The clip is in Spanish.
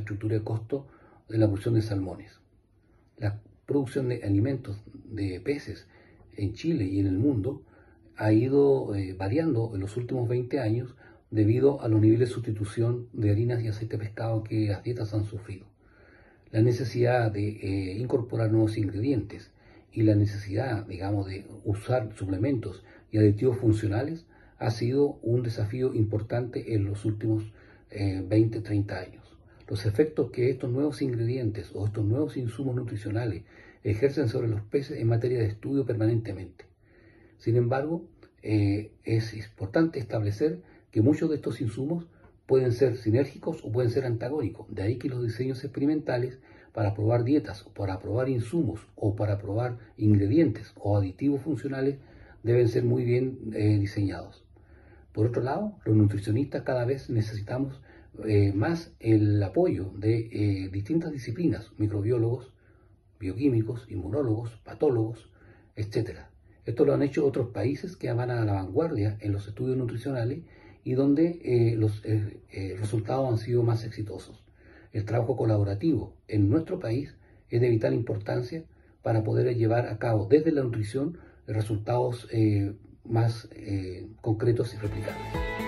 estructura de costo de la producción de salmones. La producción de alimentos de peces en Chile y en el mundo ha ido variando en los últimos 20 años debido a los niveles de sustitución de harinas y aceite de pescado que las dietas han sufrido. La necesidad de incorporar nuevos ingredientes y la necesidad, digamos, de usar suplementos y aditivos funcionales ha sido un desafío importante en los últimos 20-30 años. Los efectos que estos nuevos ingredientes o estos nuevos insumos nutricionales ejercen sobre los peces en materia de estudio permanentemente. Sin embargo, es importante establecer que muchos de estos insumos pueden ser sinérgicos o pueden ser antagónicos. De ahí que los diseños experimentales para probar dietas o para probar insumos o para probar ingredientes o aditivos funcionales deben ser muy bien diseñados. Por otro lado, los nutricionistas cada vez necesitamos más el apoyo de distintas disciplinas, microbiólogos, bioquímicos, inmunólogos, patólogos, etc. Esto lo han hecho otros países que van a la vanguardia en los estudios nutricionales y donde los resultados han sido más exitosos. El trabajo colaborativo en nuestro país es de vital importancia para poder llevar a cabo desde la nutrición resultados más concretos y replicables.